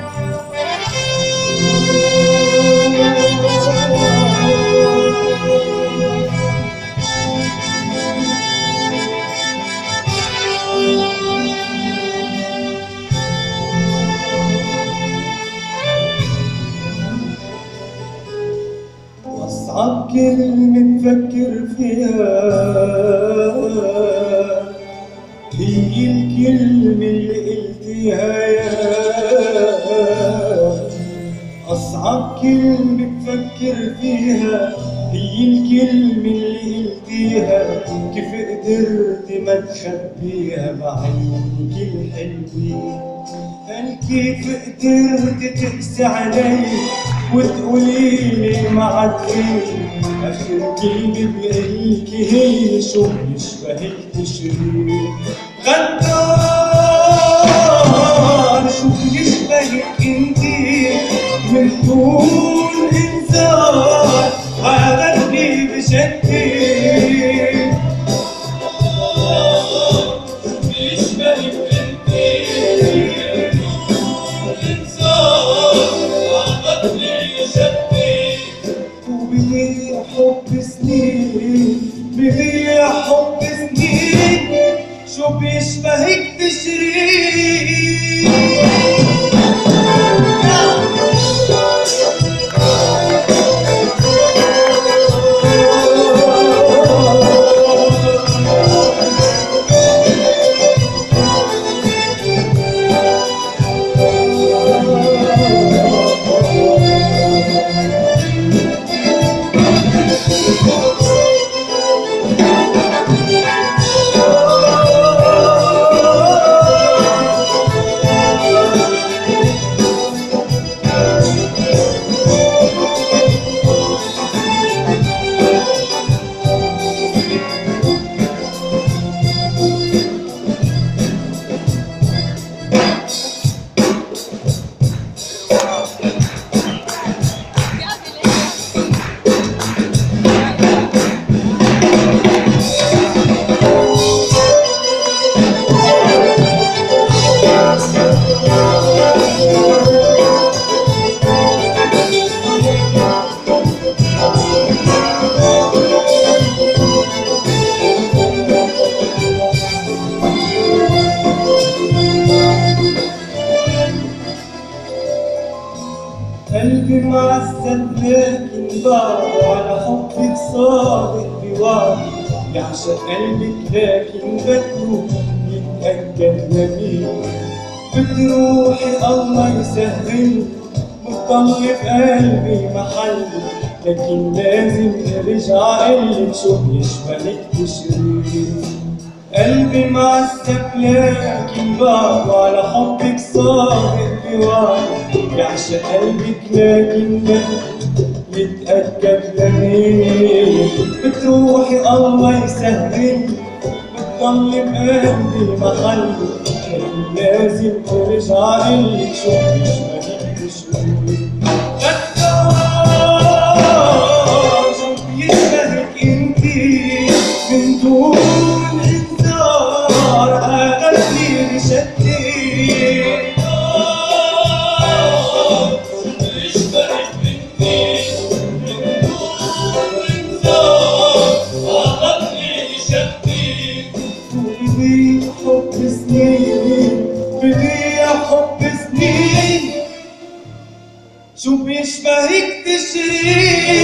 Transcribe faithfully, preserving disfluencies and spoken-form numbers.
أصعب كلمة بفكر فيها هي الكلمة اللي قلتيها يا أصعب كلمة بفكر فيها هي الكلمة اللي قلتيها. كيف قدرتي ما تخبيها بعيونك الحلوين؟ هل كيف قدرتي تقسي علي وتقوليلي ما عدتيني؟ آخر كلمة بقلكي هي شو بيشبهك تشرين؟ غدار شو بيشبهك انتي من دون انذار عادتني بشكل وبيضيع حب سنين بيضيع حب سنين شو بيشبهك تشرين؟ قلبي معذب لكن بعده على حبك صادق بوعده. يعشق قلبك لكن بده يتأكد نبيه. بتروحي الله يسهل بتضل بقلبي محلي، لكن لازم ارجع قلك شو بيشبهك تشرين. قلبي معذب لكن بعده على حبك صادق بوعده. يعشق قلبك لكن بده يتأكد لمين. بتروحي الله يسهل بتضل بقلبي محلي، لكن لازم ارجع قلك شو بيشبهك تشرين. غدار شو بيشبهك انتي من دون انذار عادتني بشتي. بيضيع حب سنين بيضيع حب سنين شو بيشبهك تشرين.